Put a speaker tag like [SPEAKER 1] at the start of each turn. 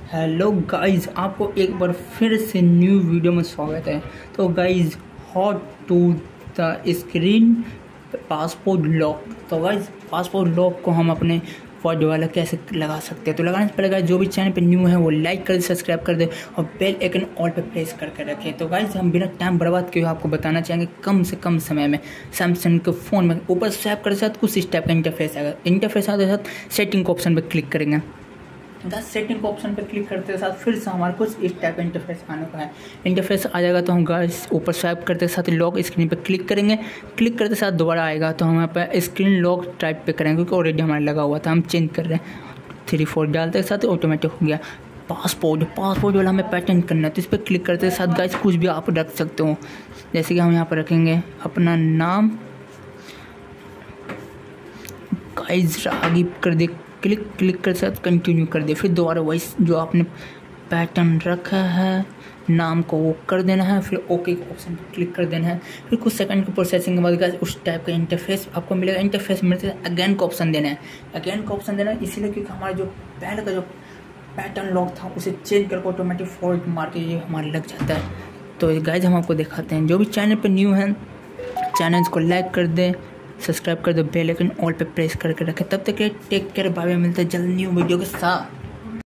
[SPEAKER 1] Hello guys, आपको एक बार फिर से न्यू वीडियो में स्वागत है। तो guys, how to the screen passport lock. तो गाइस, पासपोर्ट लॉक को हम अपने फोन वाला कैसे लगा सकते हैं। तो लगाने से पहले गाइस, जो भी चैनल पे न्यू है वो लाइक कर दे, सब्सक्राइब कर दे और बेल आइकन ऑल पे प्रेस करके रखें। तो गाइस, हम बिना टाइम बर्बाद किए आपको बताना चाहेंगे कम से कम समय में सैमसंग के फ़ोन में ऊपर स्वैप करते साथ कुछ इस टाइप का इंटरफेस आएगा। इंटरफेस आते साथ सेटिंग के ऑप्शन पर क्लिक करेंगे। 10 सेटिंग के ऑप्शन पर क्लिक करते साथ फिर से हमारे कुछ इस टाइप का इंटरफेस आने का है। इंटरफेस आ जाएगा तो हम गाइस ऊपर स्वाइप करते साथ लॉक स्क्रीन पर क्लिक करेंगे। क्लिक करते साथ दोबारा आएगा तो हम यहाँ पर स्क्रीन लॉक टाइप पे करेंगे क्योंकि ऑलरेडी हमारे लगा हुआ था, हम चेंज कर रहे हैं। 3-4 डालते साथ ऑटोमेटिक हो गया। पासपोर्ट वाला हमें पैटर्न करना है तो इस पर क्लिक करते साथ गाइस कुछ भी आप रख सकते हो। जैसे कि हम यहाँ पर रखेंगे अपना नाम, गाइस आगे कर दे, क्लिक कर साथ कंटिन्यू कर दे। फिर दोबारा वही जो आपने पैटर्न रखा है नाम को वो कर देना है। फिर ओके के ऑप्शन पर क्लिक कर देना है। फिर कुछ सेकंड की प्रोसेसिंग के बाद गाइस उस टाइप का इंटरफेस आपको मिलेगा। इंटरफेस मिलते अगेन का ऑप्शन देना है। अगेन का ऑप्शन देना है इसीलिए क्योंकि हमारा जो पहले का जो पैटर्न लॉक था उसे चेंज करके ऑटोमेटिक फॉल्ट मार के ये हमारे लग जाता है। तो गाइस, हम आपको दिखाते हैं। जो भी चैनल पर न्यू है चैनल को लाइक कर दें, सब्सक्राइब कर दो, बेल आइकन ऑल पे प्रेस करके रखें। तब तक टेक केयर, बाय बाय। मिलते हैं जल्द न्यू वीडियो के साथ।